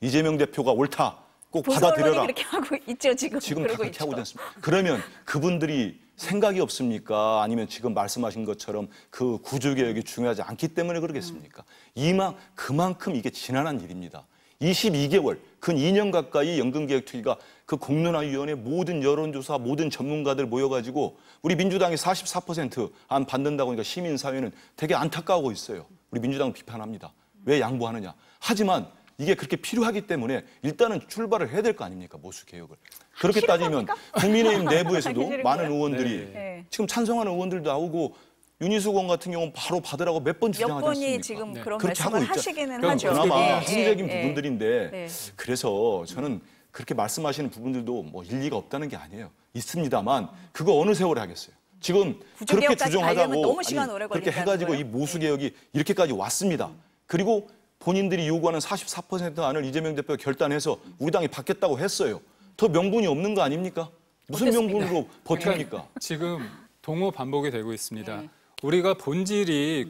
이재명 대표가 옳다. 꼭 보수 받아들여라. 언론이 그렇게 하고 있죠, 지금. 지금 다 그렇게 하고 있지 않습니까? 그러면 그분들이 생각이 없습니까? 아니면 지금 말씀하신 것처럼 그 구조개혁이 중요하지 않기 때문에 그러겠습니까? 그만큼 이게 지난한 일입니다. 22개월, 근 2년 가까이 연금개혁특위가 그 공론화위원회 모든 여론조사, 모든 전문가들 모여가지고 우리 민주당이 44% 안 받는다고 하니까 시민사회는 되게 안타까워하고 있어요. 우리 민주당은 비판합니다. 왜 양보하느냐. 하지만 이게 그렇게 필요하기 때문에 일단은 출발을 해야 될 거 아닙니까? 모수 개혁을. 그렇게 따지면 국민의힘 내부에서도 많은 의원들이 네. 지금 찬성하는 의원들도 나오고 윤희숙 의원 같은 경우는 바로 받으라고 몇 번 주장하지 몇 않습니까? 번이 지금 그런 그렇게 하고 말씀을 있죠. 하시기는 하죠. 그나마 네, 합리적인 네, 부분들인데 네. 그래서 저는 그렇게 말씀하시는 부분들도 뭐 일리가 없다는 게 아니에요. 있습니다만 그거 어느 세월에 하겠어요. 지금 그렇게 구조개혁까지 가려면 주장하다고 너무 시간 오래 그렇게 걸린다는 해가지고 거예요? 이 모수개혁이 이렇게까지 왔습니다. 그리고 본인들이 요구하는 44% 안을 이재명 대표가 결단해서 우리 당이 받겠다고 했어요. 더 명분이 없는 거 아닙니까? 무슨 어땠습니까? 명분으로 버팁니까? 지금 동호 반복이 되고 있습니다. 네. 우리가 본질이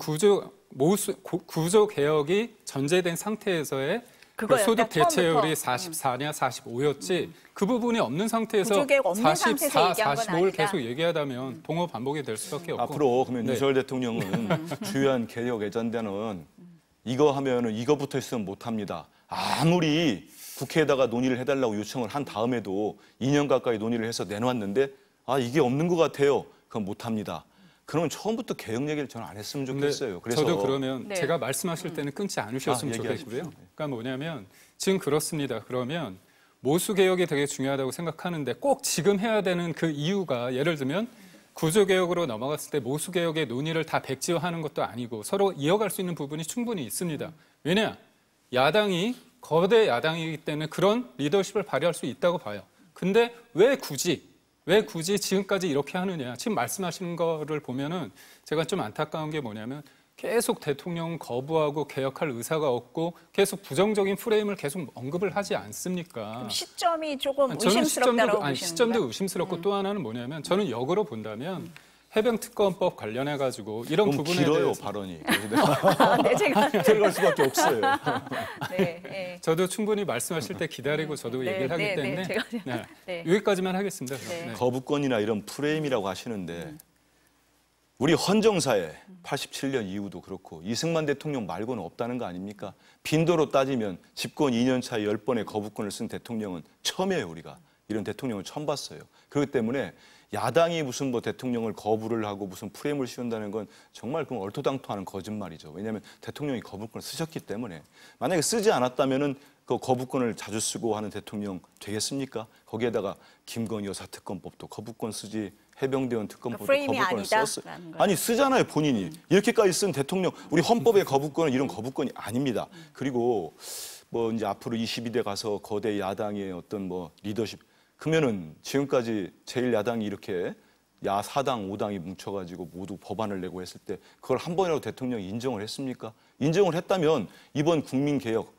구조 개혁이 전제된 상태에서의 그 그거예요. 소득 그러니까 대체율이 처음부터. 44냐 45였지 그 부분이 없는 상태에서 구조개혁 없는 상태에서 얘기한 건 45를 아니다. 계속 얘기하다면 동호 반복이 될 수밖에 없고 앞으로 그러면 네. 윤석열 대통령은 주요한 개혁 에전다는 이거 하면은 이거부터 있으면 못합니다. 아무리 국회에다가 논의를 해달라고 요청을 한 다음에도 2년 가까이 논의를 해서 내놓았는데 이게 없는 것 같아요. 그건 못합니다. 그러면 처음부터 개혁 얘기를 저는 안 했으면 좋겠어요. 그래서 저도 그러면 네. 제가 말씀하실 때는 끊지 않으셨으면 얘기하십시오. 좋겠고요. 그러니까 뭐냐면 지금 그렇습니다. 그러면 모수 개혁이 되게 중요하다고 생각하는데 꼭 지금 해야 되는 그 이유가 예를 들면 구조 개혁으로 넘어갔을 때 모수 개혁의 논의를 다 백지화하는 것도 아니고 서로 이어갈 수 있는 부분이 충분히 있습니다. 왜냐? 야당이 거대 야당이기 때문에 그런 리더십을 발휘할 수 있다고 봐요. 근데 왜 굳이 지금까지 이렇게 하느냐. 지금 말씀하시는 거를 보면은 제가 좀 안타까운 게 뭐냐면 계속 대통령 거부하고 개혁할 의사가 없고 계속 부정적인 프레임을 계속 언급을 하지 않습니까? 시점이 조금 저는 의심스럽다고 보시는 시점도 의심스럽고 또 하나는 뭐냐면 저는 역으로 본다면 해병특검법 관련해 가지고 이런 너무 부분에 길어요 대해서 발언이. 네, 제가 들어갈 수밖에 없어요. 네, 네. 저도 충분히 말씀하실 때 기다리고 저도 네, 얘기를 하기 네, 때문에 네, 제가 네. 여기까지만 하겠습니다. 네. 네. 거부권이나 이런 프레임이라고 하시는데 우리 헌정사에 87년 이후도 그렇고 이승만 대통령 말고는 없다는 거 아닙니까? 빈도로 따지면 집권 2년 차에 10번의 거부권을 쓴 대통령은 처음이에요. 우리가 이런 대통령을 처음 봤어요. 그렇기 때문에 야당이 무슨 뭐 대통령을 거부를 하고 무슨 프레임을 씌운다는 건 정말 그건 얼토당토하는 거짓말이죠. 왜냐하면 대통령이 거부권을 쓰셨기 때문에 만약에 쓰지 않았다면은 그 거부권을 자주 쓰고 하는 대통령 되겠습니까? 거기에다가 김건희 여사 특검법도 거부권 쓰지 해병대원 특검법도 프레임이 거부권을 썼어요. 아니다라는 거예요. 아니 쓰잖아요 본인이. 이렇게까지 쓴 대통령 우리 헌법의 거부권은 이런 거부권이 아닙니다. 그리고 뭐 이제 앞으로 22대 가서 거대 야당의 어떤 뭐 리더십 그러면은 지금까지 제1야당이 이렇게 야4당, 5당이 뭉쳐가지고 모두 법안을 내고 했을 때 그걸 한 번이라도 대통령이 인정을 했습니까? 인정을 했다면 이번 국민개혁,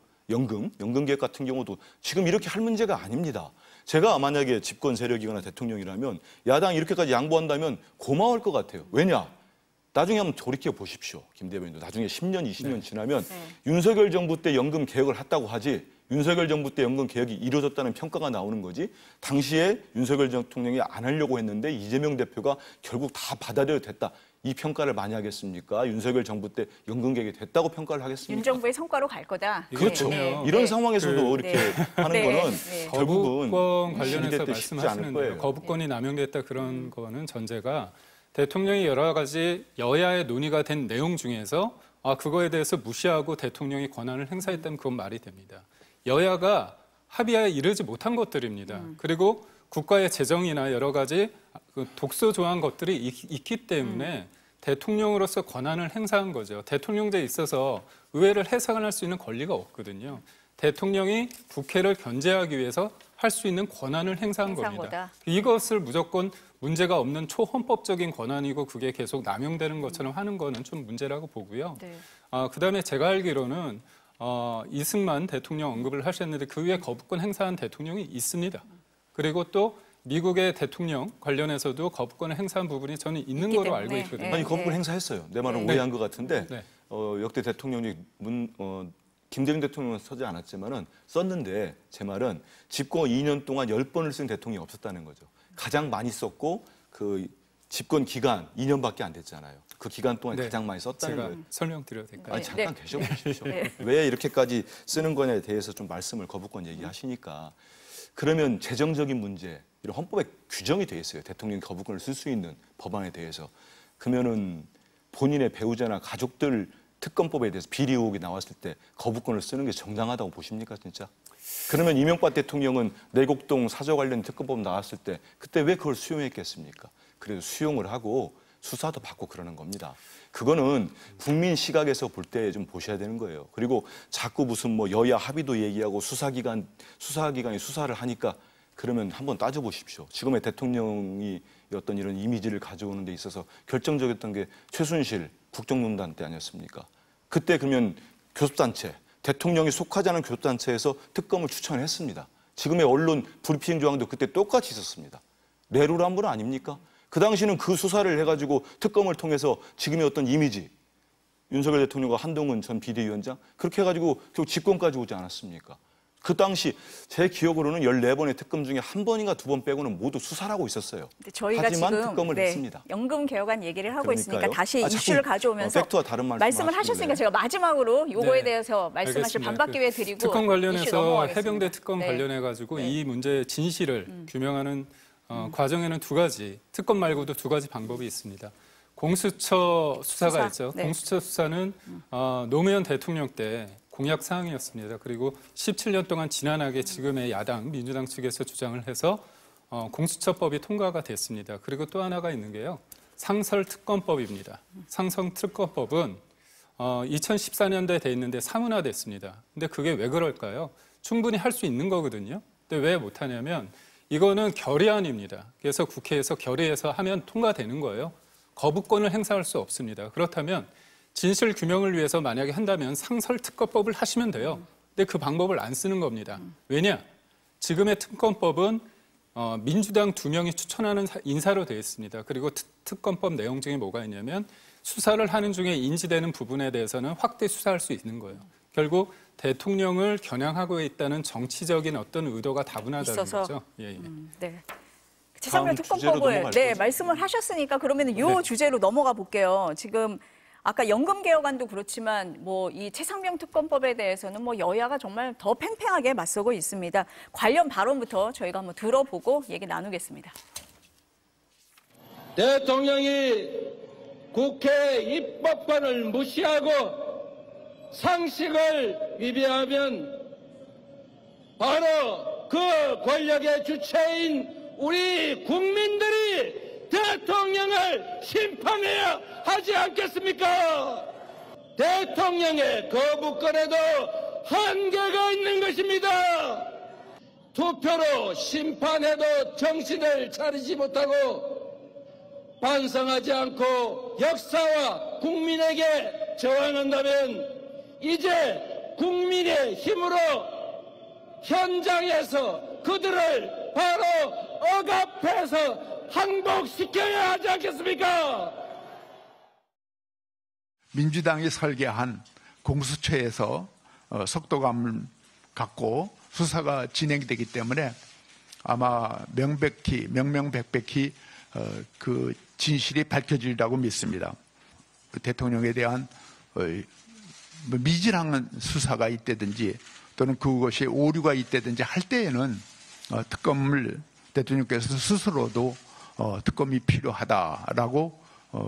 연금개혁 같은 경우도 지금 이렇게 할 문제가 아닙니다. 제가 만약에 집권 세력이거나 대통령이라면 야당이 이렇게까지 양보한다면 고마울 것 같아요. 왜냐? 나중에 한번 돌이켜 보십시오. 김 대변인도 나중에 10년, 20년 지나면 윤석열 정부 때 연금 개혁을 했다고 하지 윤석열 정부 때 연금 개혁이 이루어졌다는 평가가 나오는 거지 당시에 윤석열 대통령이 안 하려고 했는데 이재명 대표가 결국 다 받아들여 됐다. 이 평가를 많이 하겠습니까? 윤석열 정부 때 연금 개혁이 됐다고 평가를 하겠습니까? 윤 정부의 성과로 갈 거다. 그렇죠. 네, 이런 네. 상황에서도 이렇게 하는 네, 거는 네. 결국은 거부권 관련해서 시대 때 쉽지 않을 말씀하시는데요. 거예요. 거부권이 남용됐다 그런 거는 전제가 대통령이 여러 가지 여야의 논의가 된 내용 중에서 그거에 대해서 무시하고 대통령이 권한을 행사했다면 그건 말이 됩니다. 여야가 합의에 이르지 못한 것들입니다. 그리고 국가의 재정이나 여러 가지 독소 조항 것들이 있기 때문에 대통령으로서 권한을 행사한 거죠. 대통령제에 있어서 의회를 해석할 수 있는 권리가 없거든요. 대통령이 국회를 견제하기 위해서 할 수 있는 권한을 행사한 겁니다. 거다. 이것을 무조건 문제가 없는 초헌법적인 권한이고 그게 계속 남용되는 것처럼 하는 거는 좀 문제라고 보고요. 네. 그다음에 제가 알기로는 이승만 대통령 언급을 하셨는데 그 위에 거부권 행사한 대통령이 있습니다. 그리고 또 미국의 대통령 관련해서도 거부권을 행사한 부분이 저는 있는 있기 거로 때문에. 알고 있거든요. 네. 아니 거부권 행사했어요. 내 말은 네. 오해한 것 같은데 네. 역대 대통령이 김대중 대통령은 쓰지 않았지만은 썼는데 제 말은 집권 2년 동안 10번을 쓴 대통령이 없었다는 거죠. 가장 많이 썼고 그 집권 기간 2년밖에 안 됐잖아요. 그 기간 동안 가장 많이 썼다는 거예요. 설명드려도 될까요? 아니, 잠깐 계셔보십시오. 왜 이렇게까지 쓰는 거냐에 대해서 좀 말씀을 거부권 얘기하시니까 그러면 재정적인 문제, 이런 헌법에 규정이 돼 있어요. 대통령이 거부권을 쓸 수 있는 법안에 대해서. 그러면은 본인의 배우자나 가족들 특검법에 대해서 비리 의혹이 나왔을 때 거부권을 쓰는 게 정당하다고 보십니까, 진짜? 그러면 이명박 대통령은 내곡동 사저 관련 특검법 나왔을 때 그때 왜 그걸 수용했겠습니까? 그래도 수용을 하고 수사도 받고 그러는 겁니다. 그거는 국민 시각에서 볼 때 좀 보셔야 되는 거예요. 그리고 자꾸 무슨 뭐 여야 합의도 얘기하고 수사기관이 수사를 하니까 그러면 한번 따져보십시오. 지금의 대통령이 어떤 이런 이미지를 가져오는 데 있어서 결정적이었던 게 최순실 국정농단 때 아니었습니까? 그때 그러면 교섭단체, 대통령이 속하지 않은 교섭단체에서 특검을 추천했습니다. 지금의 언론 브리핑 조항도 그때 똑같이 있었습니다. 내로남불 아닙니까? 그 당시는 그 수사를 해가지고 특검을 통해서 지금의 어떤 이미지, 윤석열 대통령과 한동훈 전 비대위원장 그렇게 해가지고 결국 집권까지 오지 않았습니까? 그 당시 제 기억으로는 14번의 특검 중에 1번인가 2번 빼고는 모두 수사를 하고 있었어요. 저희가 하지만 지금 특검을 했습니다. 연금 개혁안 얘기를 하고 그러니까요. 있으니까 다시 이슈를 가져오면서 팩트와 다른 말씀을 하셨으니까 제가 마지막으로 요거에 대해서 말씀하실 반박 기회 드리고 특검 관련해서 이슈 해병대 특검 관련해가지고 이 문제의 진실을 규명하는 과정에는 2가지, 특검 말고도 2가지 방법이 있습니다. 공수처 수사가 있죠. 공수처 수사는 노무현 대통령 때 공약 사항이었습니다. 그리고 17년 동안 지난하게 지금의 야당 민주당 측에서 주장을 해서 공수처법이 통과가 됐습니다. 그리고 또 하나가 있는 게요. 상설특검법입니다. 상설특검법은 2014년도에 돼 있는데 사문화됐습니다. 근데 그게 왜 그럴까요? 충분히 할 수 있는 거거든요. 근데 왜 못하냐면 이거는 결의안입니다. 그래서 국회에서 결의해서 하면 통과되는 거예요. 거부권을 행사할 수 없습니다. 그렇다면 진실 규명을 위해서 만약에 한다면 상설특검법을 하시면 돼요. 근데 그 방법을 안 쓰는 겁니다. 왜냐? 지금의 특검법은 민주당 2명이 추천하는 인사로 되어 있습니다. 그리고 특검법 내용 중에 뭐가 있냐면 수사를 하는 중에 인지되는 부분에 대해서는 확대 수사할 수 있는 거예요. 결국 대통령을 겨냥하고 있다는 정치적인 어떤 의도가 다분하다는 거죠. 예. 네. 최상병 특검법을 말씀을 하셨으니까 그러면 이 주제로 넘어가 볼게요. 지금 아까 연금개혁안도 그렇지만 뭐 이 최상병 특검법에 대해서는 뭐 여야가 정말 더 팽팽하게 맞서고 있습니다. 관련 발언부터 저희가 한번 들어보고 얘기 나누겠습니다. 대통령이 국회 입법권을 무시하고 상식을 위배하면 바로 그 권력의 주체인 우리 국민들이 대통령을 심판해야 하지 않겠습니까? 대통령의 거부권에도 한계가 있는 것입니다. 투표로 심판해도 정신을 차리지 못하고 반성하지 않고 역사와 국민에게 저항한다면 이제 국민의 힘으로 현장에서 그들을 바로 억압해서 항복시켜야 하지 않겠습니까? 민주당이 설계한 공수처에서 속도감을 갖고 수사가 진행되기 때문에 아마 명명백백히 그 진실이 밝혀지리라고 믿습니다. 대통령에 대한 미진한 수사가 있다든지 또는 그것이 오류가 있다든지 할 때에는 특검을 대통령께서 스스로도 특검이 필요하다라고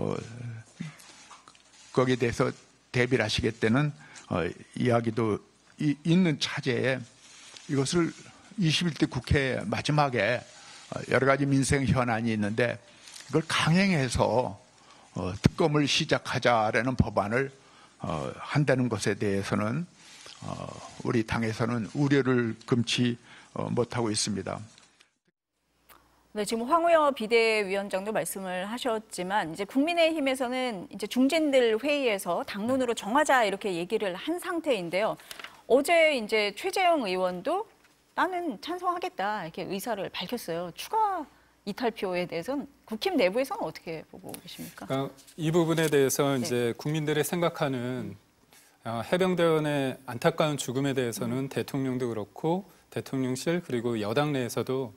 거기에 대해서 대비를 하시겠다는 이야기도 있는 차제에 이것을 21대 국회 마지막에 여러 가지 민생 현안이 있는데 이걸 강행해서 특검을 시작하자라는 법안을 한다는 것에 대해서는 우리 당에서는 우려를 금치 못하고 있습니다. 네, 지금 황우여 비대위원장도 말씀을 하셨지만 이제 국민의힘에서는 이제 중진들 회의에서 당론으로 정하자 이렇게 얘기를 한 상태인데요. 어제 이제 최재형 의원도 나는 찬성하겠다 이렇게 의사를 밝혔어요. 추가 이탈표에 대해서는 국힘 내부에서는 어떻게 보고 계십니까? 이 부분에 대해서 이제 국민들의 생각하는 해병대원의 안타까운 죽음에 대해서는 대통령도 그렇고 대통령실 그리고 여당 내에서도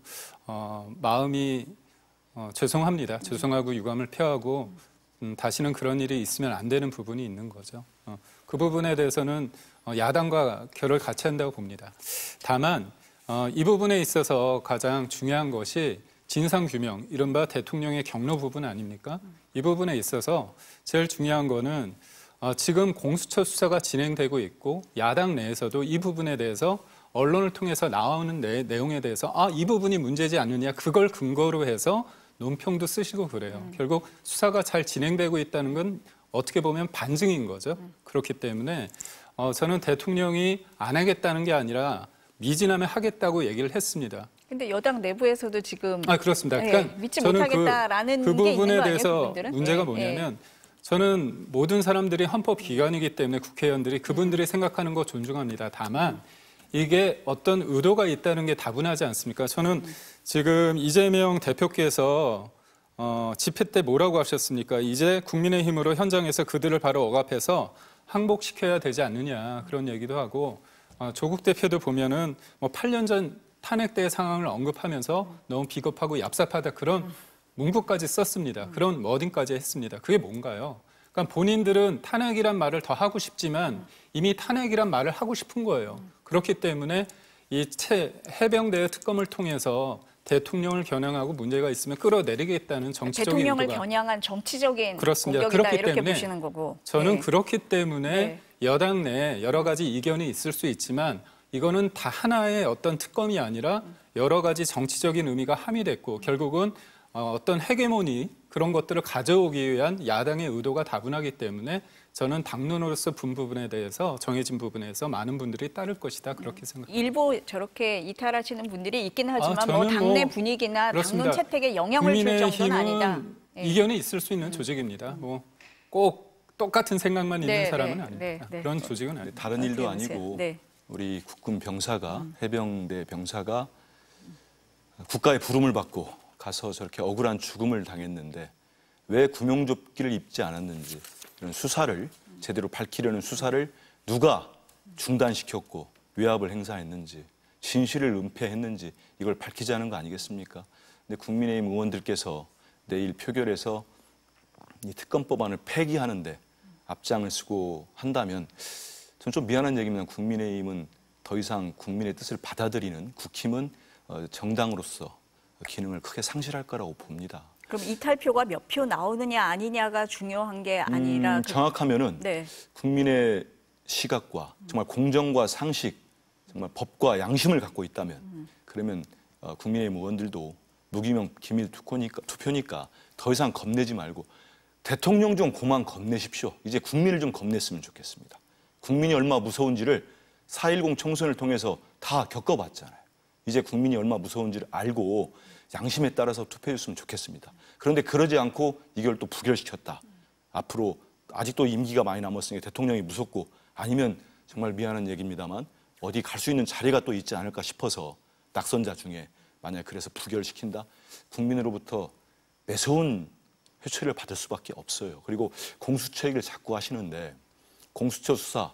마음이 죄송합니다. 죄송하고 유감을 표하고 다시는 그런 일이 있으면 안 되는 부분이 있는 거죠. 그 부분에 대해서는 야당과 결을 같이 한다고 봅니다. 다만 이 부분에 있어서 가장 중요한 것이 진상규명, 이른바 대통령의 경로 부분 아닙니까? 이 부분에 있어서 제일 중요한 거는 지금 공수처 수사가 진행되고 있고 야당 내에서도 이 부분에 대해서 언론을 통해서 나오는 내용에 대해서 이 부분이 문제지 않느냐, 그걸 근거로 해서 논평도 쓰시고 그래요. 결국 수사가 잘 진행되고 있다는 건 어떻게 보면 반증인 거죠. 그렇기 때문에 저는 대통령이 안 하겠다는 게 아니라 미진하면 하겠다고 얘기를 했습니다. 근데 여당 내부에서도 지금 그렇습니다. 그러니까 믿지 저는 못하겠다라는 그 게 있는 부분에 거 아니에요, 대해서 그분들은? 문제가 뭐냐면 저는 모든 사람들이 헌법기관이기 때문에 국회의원들이 그분들이 생각하는 거 존중합니다. 다만 이게 어떤 의도가 있다는 게 다분하지 않습니까? 저는 지금 이재명 대표께서 집회 때 뭐라고 하셨습니까? 이제 국민의힘으로 현장에서 그들을 바로 억압해서 항복시켜야 되지 않느냐, 그런 얘기도 하고 조국 대표도 보면은 8년 전 탄핵 때 상황을 언급하면서 너무 비겁하고 얍삽하다, 그런 문구까지 썼습니다. 그런 워딩까지 했습니다. 그게 뭔가요? 그러니까 본인들은 탄핵이란 말을 더 하고 싶지만 이미 탄핵이란 말을 하고 싶은 거예요. 그렇기 때문에 이 해병대의 특검을 통해서 대통령을 겨냥하고 문제가 있으면 끌어내리겠다는 정치적인 대통령을 의도가 겨냥한 정치적인 그렇습니다. 공격이다, 그렇기 이렇게 때문에 보시는 거고. 저는 네. 그렇기 때문에 여당 내에 여러 가지 이견이 있을 수 있지만 이거는 다 하나의 어떤 특검이 아니라 여러 가지 정치적인 의미가 함의됐고 결국은 어떤 헤게모니, 그런 것들을 가져오기 위한 야당의 의도가 다분하기 때문에 저는 당론으로서 본 부분에 대해서, 정해진 부분에서 많은 분들이 따를 것이다, 그렇게 생각합니다. 일부 저렇게 이탈하시는 분들이 있긴 하지만 저는 당내 분위기나 그렇습니다. 당론 채택에 영향을 줄 정도는 아니다. 이견이 있을 수 있는 조직입니다. 꼭 똑같은 생각만 있는 사람은 아닙니다. 그런 조직은 아닙니다. 다른 일도 아니고 우리 국군 병사가, 해병대 병사가 국가의 부름을 받고 가서 저렇게 억울한 죽음을 당했는데 왜 구명조끼를 입지 않았는지, 이런 수사를 제대로 밝히려는 수사를 누가 중단시켰고 외압을 행사했는지, 진실을 은폐했는지, 이걸 밝히자는 거 아니겠습니까? 근데 국민의힘 의원들께서 내일 표결에서 이 특검법안을 폐기하는데 앞장을 쓰고 한다면 저는 좀 미안한 얘기입니다. 국민의힘은 더 이상 국민의 뜻을 받아들이는, 국힘은 정당으로서 기능을 크게 상실할 거라고 봅니다. 그럼 이탈표가 몇 표 나오느냐 아니냐가 중요한 게 아니라 정확하면은 국민의 시각과 정말 공정과 상식, 정말 법과 양심을 갖고 있다면 그러면 국민의힘 의원들도 무기명 기밀 투표니까 더 이상 겁내지 말고 대통령 좀 그만 겁내십시오. 이제 국민을 좀 겁냈으면 좋겠습니다. 국민이 얼마 무서운지를 4.10 총선을 통해서 다 겪어봤잖아요. 이제 국민이 얼마 무서운지를 알고 양심에 따라서 투표해 줬으면 좋겠습니다. 그런데 그러지 않고 이걸 또 부결시켰다. 앞으로 아직도 임기가 많이 남았으니까 대통령이 무섭고, 아니면 정말 미안한 얘기입니다만 어디 갈 수 있는 자리가 또 있지 않을까 싶어서 낙선자 중에 만약에 그래서 부결시킨다? 국민으로부터 매서운 회초리를 받을 수밖에 없어요. 그리고 공수처 얘기를 자꾸 하시는데 공수처 수사,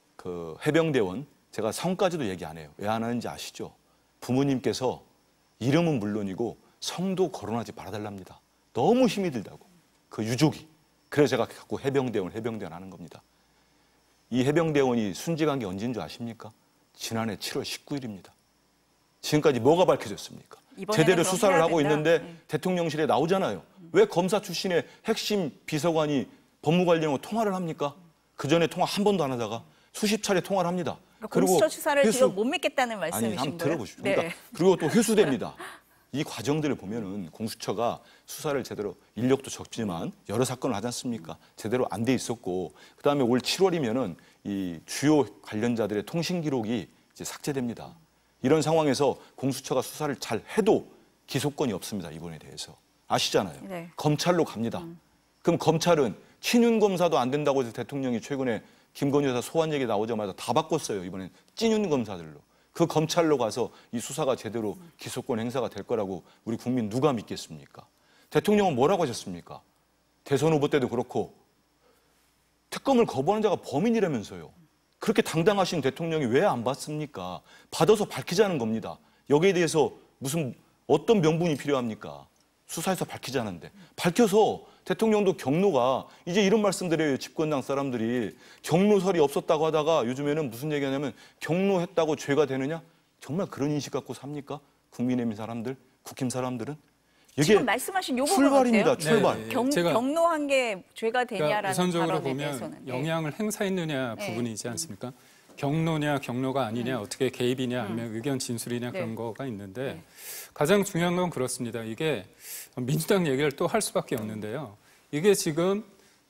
해병대원, 제가 성까지도 얘기 안 해요. 왜 안 하는지 아시죠? 부모님께서 이름은 물론이고 성도 거론하지 말아달랍니다. 너무 힘이 들다고, 그 유족이. 그래서 제가 자꾸 해병대원 하는 겁니다. 이 해병대원이 순직한 게 언제인 줄 아십니까? 지난해 7월 19일입니다. 지금까지 뭐가 밝혀졌습니까? 제대로 수사를 하고 있는데 대통령실에 나오잖아요. 왜 검사 출신의 핵심 비서관이 법무관리하고 통화를 합니까? 그 전에 통화 한 번도 안 하다가 수십 차례 통화를 합니다. 그러니까 공수처 수사를 지금 못 믿겠다는 말씀이신 거예요? 한번 들어보십시오. 그러니까 그리고 또 회수됩니다. 이 과정들을 보면은 공수처가 수사를 제대로, 인력도 적지만 여러 사건을 하지 않습니까? 제대로 안 돼 있었고, 그다음에 올 7월이면은 이 주요 관련자들의 통신 기록이 이제 삭제됩니다. 이런 상황에서 공수처가 수사를 잘 해도 기소권이 없습니다. 이번에 대해서 아시잖아요. 검찰로 갑니다. 그럼 검찰은 친윤 검사도 안 된다고 해서 대통령이 최근에 김건희 여사 소환 얘기 나오자마자 다 바꿨어요. 이번엔 찐윤 검사들로. 그 검찰로 가서 이 수사가 제대로 기소권 행사가 될 거라고 우리 국민 누가 믿겠습니까? 대통령은 뭐라고 하셨습니까? 대선 후보 때도 그렇고 특검을 거부하는 자가 범인이라면서요. 그렇게 당당하신 대통령이 왜 안 받습니까? 받아서 밝히자는 겁니다. 여기에 대해서 어떤 명분이 필요합니까? 수사에서 밝히자는데. 밝혀서 대통령도 경로가 이제 이런 말씀드려요. 집권당 사람들이 경로설이 없었다고 하다가 요즘에는 무슨 얘기하냐면 경로했다고 죄가 되느냐? 정말 그런 인식 갖고 삽니까? 국민의힘 사람들, 국힘 사람들은? 이게 지금 말씀하신 요 부분 출발입니다. 어때요? 출발. 경로한 게 죄가 되냐라는 그러니까 우선적으로 발언에 보면 대해서는. 영향을 행사했느냐 부분이지 않습니까? 경로냐 경로가 아니냐 어떻게 개입이냐 아니면 의견 진술이냐 그런 거가 있는데 가장 중요한 건 그렇습니다. 이게 민주당 얘기를 또 할 수밖에 없는데요. 이게 지금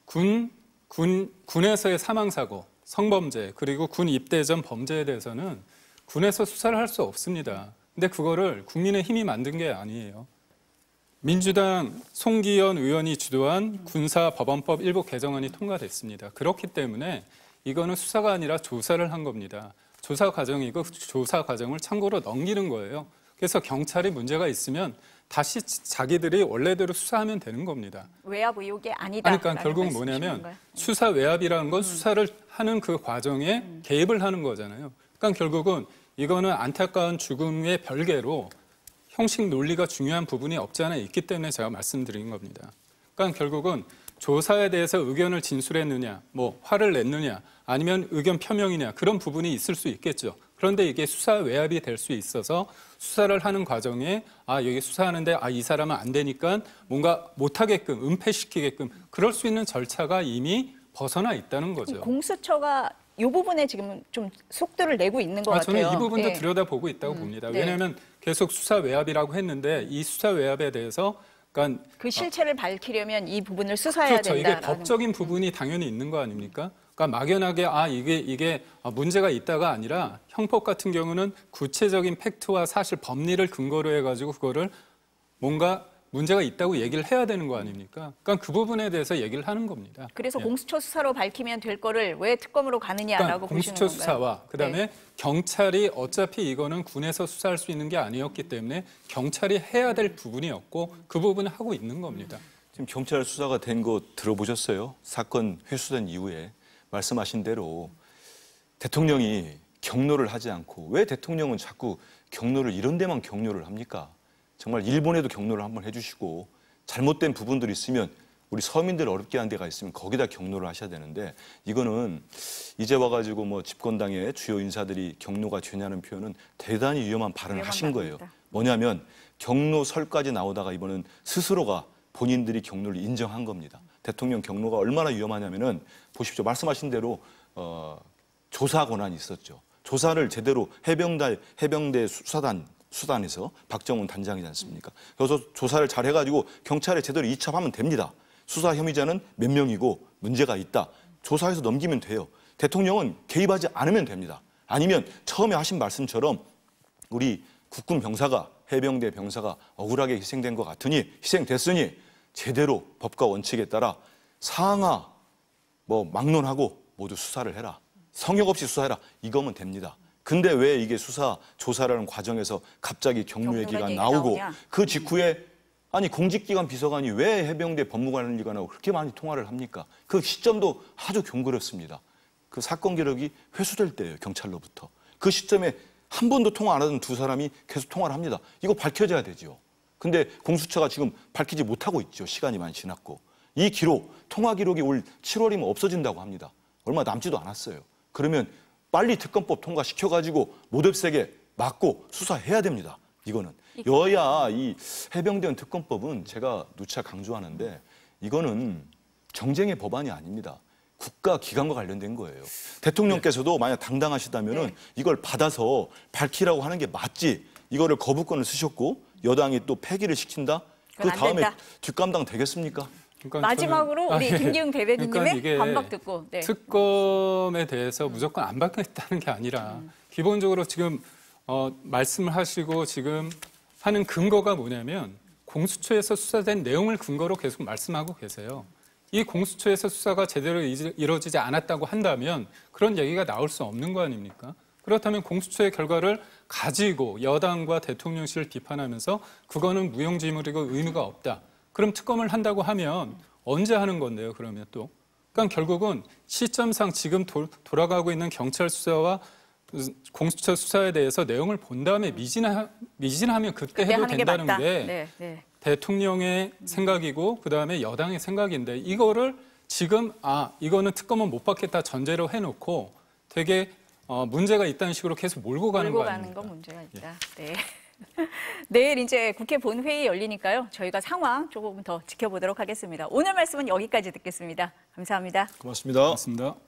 군에서의 사망사고, 성범죄 그리고 군 입대 전 범죄에 대해서는 군에서 수사를 할 수 없습니다. 근데 그거를 국민의힘이 만든 게 아니에요. 민주당 송기현 의원이 주도한 군사법원법 일부 개정안이 통과됐습니다. 그렇기 때문에 이거는 수사가 아니라 조사를 한 겁니다. 조사 과정이고 조사 과정을 참고로 넘기는 거예요. 그래서 경찰이 문제가 있으면 다시 자기들이 원래대로 수사하면 되는 겁니다. 외압 의혹이 아니다. 그러니까 결국 뭐냐면 수사 외압이라는 건 수사를 하는 그 과정에 개입을 하는 거잖아요. 그러니까 결국은 이거는 안타까운 죽음의 별개로 형식 논리가 중요한 부분이 없지 않아 있기 때문에 제가 말씀드린 겁니다. 그러니까 결국은 조사에 대해서 의견을 진술했느냐, 뭐 화를 냈느냐, 아니면 의견 표명이냐 그런 부분이 있을 수 있겠죠. 그런데 이게 수사 외압이 될 수 있어서 수사를 하는 과정에 여기 수사하는데 이 사람은 안 되니까 뭔가 못하게끔 은폐시키게끔 그럴 수 있는 절차가 이미 벗어나 있다는 거죠. 공수처가 이 부분에 지금 좀 속도를 내고 있는 것 같아요. 저는 이 부분도 들여다보고 있다고 봅니다. 왜냐하면 계속 수사 외압이라고 했는데 이 수사 외압에 대해서 그러니까 그 실체를 밝히려면 이 부분을 수사해야 그렇죠. 된다라는. 이게 법적인 부분이 당연히 있는 거 아닙니까? 그러니까 막연하게 이게 문제가 있다가 아니라 형법 같은 경우는 구체적인 팩트와 사실 법리를 근거로 해가지고 그거를 뭔가 문제가 있다고 얘기를 해야 되는 거 아닙니까? 그러니까 그 부분에 대해서 얘기를 하는 겁니다. 그래서 공수처 수사로 밝히면 될 거를 왜 특검으로 가느냐라고 그러니까 보시는 공수처 건가요? 수사와 그다음에 경찰이 어차피 이거는 군에서 수사할 수 있는 게 아니었기 때문에 경찰이 해야 될 부분이었고 그 부분을 하고 있는 겁니다. 지금 경찰 수사가 된 거 들어보셨어요? 사건 회수된 이후에 말씀하신 대로 대통령이 경로를 하지 않고 왜 대통령은 자꾸 경로를 이런 데만 경로를 합니까? 정말 일본에도 경로를 한번 해주시고 잘못된 부분들이 있으면 우리 서민들 어렵게 한 데가 있으면 거기다 경로를 하셔야 되는데 이거는 이제 와가지고 뭐 집권당의 주요 인사들이 경로가 죄냐는 표현은 대단히 위험한 발언을 하신 거예요. 뭐냐면 경로설까지 나오다가 이번은 스스로가 본인들이 경로를 인정한 겁니다. 대통령 경로가 얼마나 위험하냐면은 보십시오. 말씀하신 대로 조사 권한이 있었죠. 조사를 제대로 해병대 수단에서 박정훈 단장이지 않습니까? 그래서 조사를 잘 해가지고 경찰에 제대로 이첩하면 됩니다. 수사 혐의자는 몇 명이고 문제가 있다. 조사해서 넘기면 돼요. 대통령은 개입하지 않으면 됩니다. 아니면 처음에 하신 말씀처럼 우리 국군 병사가 해병대 병사가 억울하게 희생된 것 같으니 희생됐으니 제대로 법과 원칙에 따라 상하 막론하고 모두 수사를 해라. 성역 없이 수사해라. 이거면 됩니다. 근데 왜 이게 수사 조사라는 과정에서 갑자기 경로 얘기가 나오고 그 직후에 공직기관 비서관이 왜 해병대 법무관리관하고 그렇게 많이 통화를 합니까? 그 시점도 아주 경고롭습니다. 그 사건 기록이 회수될 때예요. 경찰로부터. 그 시점에 한 번도 통화 안 하던 두 사람이 계속 통화를 합니다. 이거 밝혀져야 되죠. 근데 공수처가 지금 밝히지 못하고 있죠. 시간이 많이 지났고. 이 기록, 통화 기록이 올 7월이면 없어진다고 합니다. 얼마 남지도 않았어요. 그러면 빨리 특검법 통과시켜가지고 모뎁세게 막고 수사해야 됩니다. 이거는. 여야 이 해병대원 특검법은 제가 누차 강조하는데 이거는 정쟁의 법안이 아닙니다. 국가 기관과 관련된 거예요. 대통령께서도 만약 당당하시다면은 이걸 받아서 밝히라고 하는 게 맞지. 이거를 거부권을 쓰셨고 여당이 또 폐기를 시킨다. 그 다음에 뒷감당 되겠습니까? 그러니까 마지막으로 우리 김기웅 대변인님의 그러니까 반박 듣고. 특검에 대해서 무조건 안 받겠다는 게 아니라 기본적으로 지금 말씀을 하시고 지금 하는 근거가 뭐냐면 공수처에서 수사된 내용을 근거로 계속 말씀하고 계세요. 이 공수처에서 수사가 제대로 이루어지지 않았다고 한다면 그런 얘기가 나올 수 없는 거 아닙니까? 그렇다면 공수처의 결과를 가지고 여당과 대통령실을 비판하면서 그거는 무용지물이고 의미가 없다. 그럼 특검을 한다고 하면 언제 하는 건데요, 그러면 또? 그러니까 결국은 시점상 지금 돌아가고 있는 경찰 수사와 공수처 수사에 대해서 내용을 본 다음에 미진하면 그때 해도 된다는 게 대통령의 생각이고 그다음에 여당의 생각인데 이거를 지금 이거는 특검은 못 받겠다 전제로 해놓고 되게 문제가 있다는 식으로 계속 몰고 가는 거 아닙니까? 거 문제가 있다. 네. 내일 이제 국회 본회의 열리니까요. 저희가 상황 조금 더 지켜보도록 하겠습니다. 오늘 말씀은 여기까지 듣겠습니다. 감사합니다. 고맙습니다. 고맙습니다.